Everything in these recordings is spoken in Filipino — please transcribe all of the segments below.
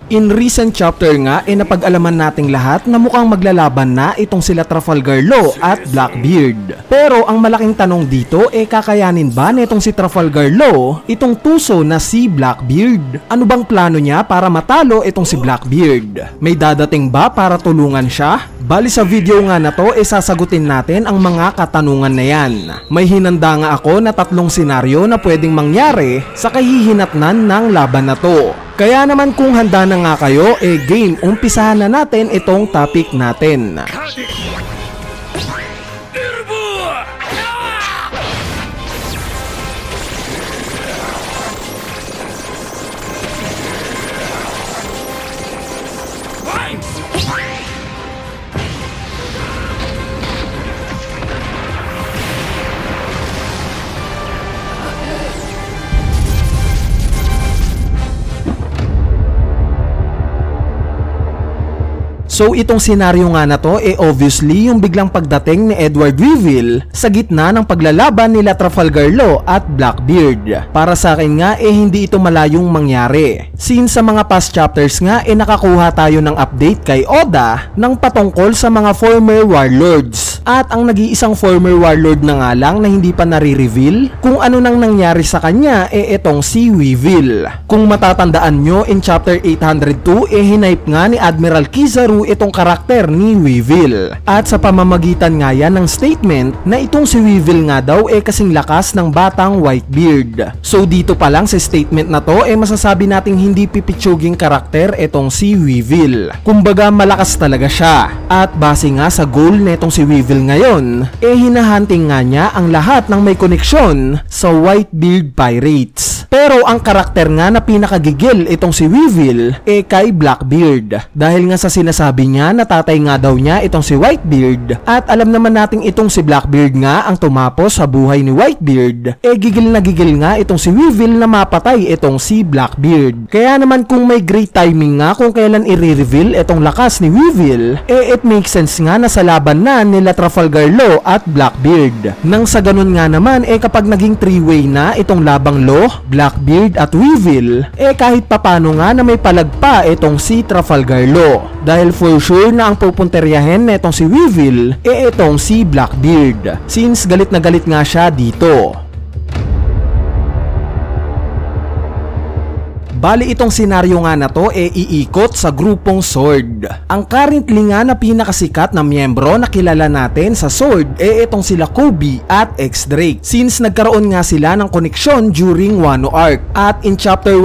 In recent chapter nga napag-alaman nating lahat na mukhang maglalaban na itong sila Trafalgar Law at Blackbeard. Pero ang malaking tanong dito kakayanin ba nitong si Trafalgar Law itong tuso na si Blackbeard? Ano bang plano niya para matalo itong si Blackbeard? May dadating ba para tulungan siya? Bali sa video nga na to sasagutin natin ang mga katanungan na yan. May hinanda nga ako na 3 senaryo na pwedeng mangyari sa kahihinatnan ng laban na to. Kaya naman kung handa na nga kayo, game, umpisahan na natin itong topic natin. So itong senaryo nga na to obviously yung biglang pagdating ni Edward Weevil sa gitna ng paglalaban nila Trafalgar Law at Blackbeard. Para sa akin nga hindi ito malayong mangyari. Since sa mga past chapters nga nakakuha tayo ng update kay Oda ng patungkol sa mga former warlords. At ang nag-iisang former warlord na nga lang na hindi pa nare-reveal kung ano nang nangyari sa kanya itong si Weevil. Kung matatandaan nyo, in chapter 802 hinipe nga ni Admiral Kizaru itong karakter ni Weevil. At sa pamamagitan nga yan ng statement na itong si Weevil nga daw kasing lakas ng batang Whitebeard. So dito pa lang sa statement na to masasabi nating hindi pipitsuging karakter itong si Weevil. Kumbaga malakas talaga siya. At base nga sa goal na itong si Weevil ngayon, hinahunting nga niya ang lahat ng may koneksyon sa Whitebeard Pirates. Pero ang karakter nga na pinakagigil itong si Weevil kay Blackbeard. Dahil nga sa sinasabi niya na tatay nga daw niya itong si Whitebeard. At alam naman nating itong si Blackbeard nga ang tumapos sa buhay ni Whitebeard. Gigil na gigil nga itong si Weevil na mapatay itong si Blackbeard. Kaya naman kung may great timing nga kung kailan i-reveal itong lakas ni Weevil, it makes sense nga na sa laban na nila Trafalgar Law at Blackbeard. Nang sa ganun nga naman kapag naging 3-way na itong labang Law, Blackbeard at Weevil, kahit papano nga na may palagpa itong si Trafalgar Law. Dahil for sure na ang pupunteryahin na itong si Weevil itong si Blackbeard. Since galit na galit nga siya dito. Bali itong senaryo nga na to iikot sa grupong Sword. Ang currently nga na pinakasikat na miyembro na kilala natin sa Sword itong sila Kobe at X-Drake. Since nagkaroon nga sila ng koneksyon during Wano Arc. At in chapter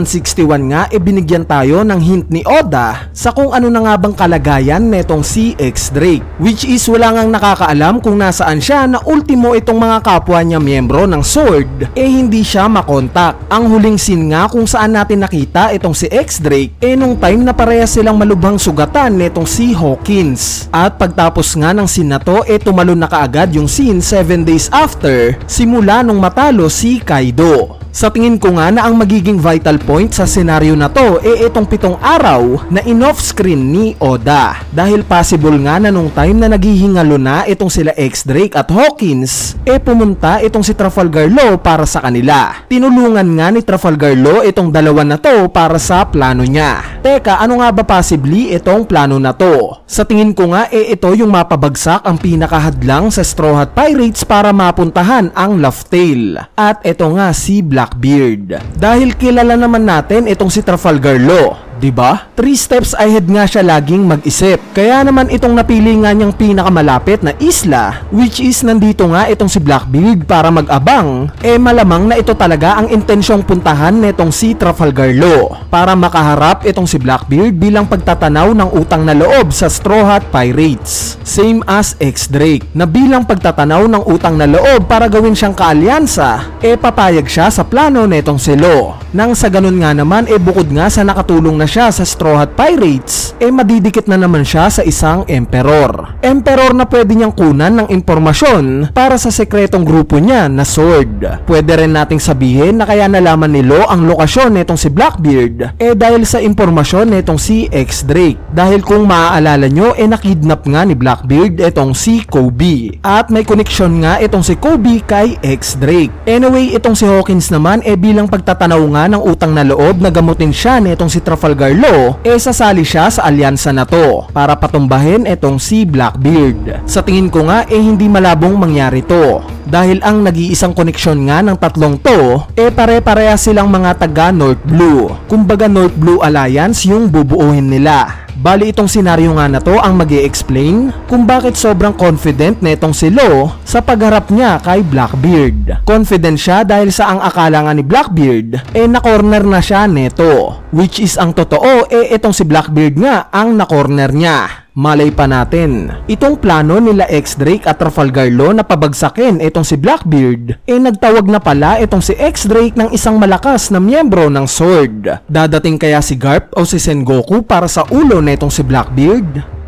1061 nga binigyan tayo ng hint ni Oda sa kung ano na nga bang kalagayan netong si X-Drake. Which is wala ngang nakakaalam kung nasaan siya na ultimo itong mga kapwa niya miyembro ng Sword hindi siya makontak. Ang huling scene nga kung saan natin nakita itong si X-Drake nung time na parehas silang malubhang sugatan netong si Hawkins. At pagtapos nga ng scene na to tumalon na kaagad yung scene 7 days after simula nung matalo si Kaido. Sa tingin ko nga na ang magiging vital point sa senaryo na to itong 7 araw na in-off screen ni Oda. Dahil possible nga na nung time na naghihingalo na itong sila X-Drake at Hawkins pumunta itong si Trafalgar Law para sa kanila. Tinulungan nga ni Trafalgar Law itong dalawa na to para sa plano niya. Teka, ano nga ba possibly itong plano na to? Sa tingin ko nga ito yung mapabagsak ang pinakahadlang sa Straw Hat Pirates para mapuntahan ang Laugh Tale. At ito nga si Blackbeard. Dahil kilala naman natin itong si Trafalgar Law. Diba? 3 steps ahead nga siya laging mag-isip. Kaya naman itong napili nga niyang pinakamalapit na isla, which is nandito nga itong si Blackbeard para mag-abang, malamang na ito talaga ang intensyong puntahan netong si Trafalgar Law para makaharap itong si Blackbeard bilang pagtatanaw ng utang na loob sa Straw Hat Pirates. Same as X-Drake na bilang pagtatanaw ng utang na loob para gawin siyang kaalyansa, papayag siya sa plano netong si Law. Nang sa ganun nga naman bukod nga sa nakatulong na siya sa Straw Hat Pirates, madidikit na naman siya sa isang emperor. Emperor na pwede niyang kunan ng impormasyon para sa sekretong grupo niya na Sword. Pwede rin nating sabihin na kaya nalaman ni Law ang lokasyon netong si Blackbeard dahil sa impormasyon netong si X-Drake. Dahil kung maaalala nyo nakidnap nga ni Blackbeard itong si Kobe. At may koneksyon nga itong si Kobe kay X-Drake. Anyway, itong si Hawkins naman bilang pagtatanaw nga ng utang na loob na gamutin siya netong si Trafalgar Trafalgar Law, sasali siya sa alyansa na to para patumbahin itong si Blackbeard. Sa tingin ko nga hindi malabong mangyari to. Dahil ang nag-iisang koneksyon nga ng tatlong to, pare-pareha silang mga taga North Blue. Kumbaga North Blue Alliance yung bubuuhin nila. Bali itong senaryo nga na to ang mag-i-explain kung bakit sobrang confident na itong si Law sa pagharap niya kay Blackbeard. Confident siya dahil sa ang akala nga ni Blackbeard na-corner na siya neto. Which is ang totoo itong si Blackbeard nga ang na-corner niya. Malay pa natin, itong plano nila X-Drake at Trafalgar Law na pabagsakin itong si Blackbeard, nagtawag na pala itong si X-Drake ng isang malakas na miyembro ng Sword. Dadating kaya si Garp o si Sengoku para sa ulo na itong si Blackbeard?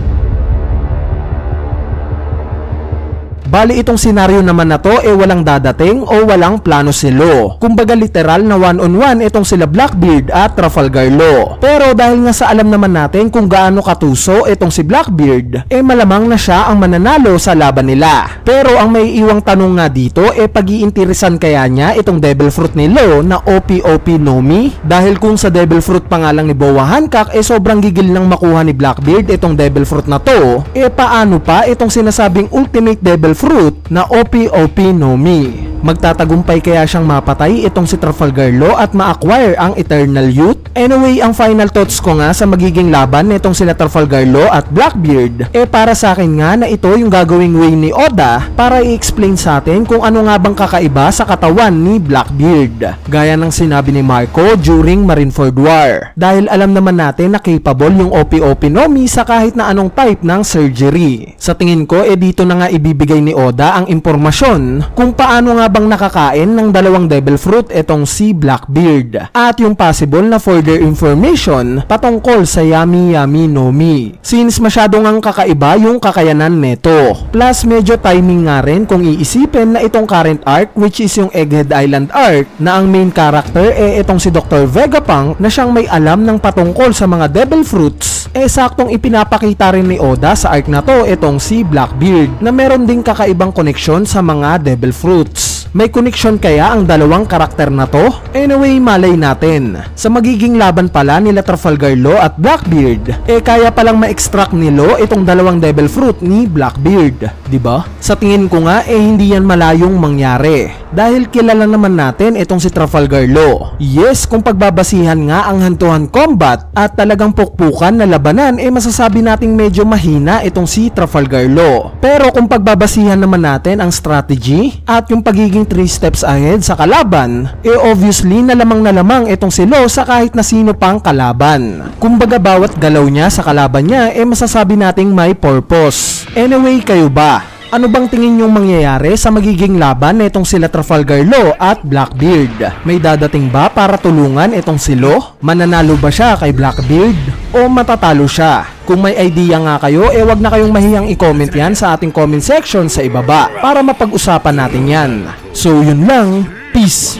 Bali itong senaryo naman na to walang dadating o walang plano si Law. Kumbaga literal na one-on-one itong sila Blackbeard at Trafalgar Law. Pero dahil nga sa alam naman natin kung gaano katuso itong si Blackbeard, malamang na siya ang mananalo sa laban nila. Pero ang may iwang tanong nga dito pag-iinteresan kaya niya itong Devil Fruit ni Law na OP-OP Nomi? Dahil kung sa Devil Fruit pa nga lang ni Boa Hancock sobrang gigil nang makuha ni Blackbeard itong Devil Fruit na to, paano pa itong sinasabing Ultimate Devil Fruit na OP-OP Nomi? Magtatagumpay kaya siyang mapatay itong si Trafalgar Law at ma-acquire ang Eternal Youth? Anyway, ang final thoughts ko nga sa magiging laban nitong sila Trafalgar Law at Blackbeard para sa akin nga na ito yung gagawing way ni Oda para i-explain sa atin kung ano nga bang kakaiba sa katawan ni Blackbeard. Gaya ng sinabi ni Marco during Marineford War. Dahil alam naman natin na capable yung OP-OP Nomi sa kahit na anong type ng surgery. Sa tingin ko dito na nga ibibigay ni Oda ang impormasyon kung paano nga bang nakakain ng dalawang Devil Fruit itong si Blackbeard at yung possible na further information patungkol sa Yami Yami Nomi. Since masyado ngang kakaiba yung kakayanan neto. Plus medyo timing nga rin kung iisipin na itong current arc which is yung Egghead Island arc na ang main character itong si Dr. Vegapunk na siyang may alam ng patungkol sa mga Devil Fruits saktong ipinapakita rin ni Oda sa arc na to itong si Blackbeard na meron ding kakaibang koneksyon sa mga Devil Fruits. May koneksyon kaya ang dalawang karakter na to? Anyway, malay natin. Sa magiging laban pala nila Trafalgar Law at Blackbeard, kaya palang ma-extract ni Law itong dalawang Devil Fruit ni Blackbeard, diba? Sa tingin ko nga hindi yan malayong mangyari. Dahil kilala naman natin itong si Trafalgar Law. Yes, kung pagbabasihan nga ang hand-to-hand combat at talagang pukpukan na labanan masasabi nating medyo mahina itong si Trafalgar Law. Pero kung pagbabasihan naman natin ang strategy at yung pagiging 3 steps ahead sa kalaban, obviously na lamang itong si Law sa kahit na sino pang kalaban. Kumbaga bawat galaw niya sa kalaban niya masasabi nating may purpose. Anyway, kayo ba? Ano bang tingin nyong mangyayari sa magiging laban nitong sila Trafalgar Law at Blackbeard? May dadating ba para tulungan itong si Law? Mananalo ba siya kay Blackbeard? O matatalo siya? Kung may idea nga kayo, wag na kayong mahiyang i-comment yan sa ating comment section sa ibaba para mapag-usapan natin yan. So yun lang, peace!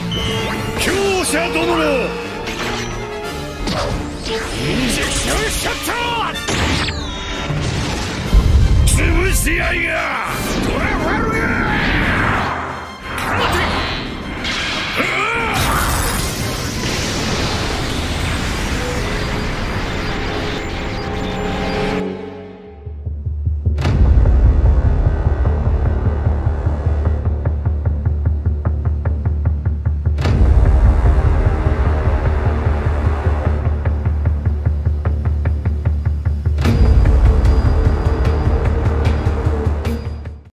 See ya!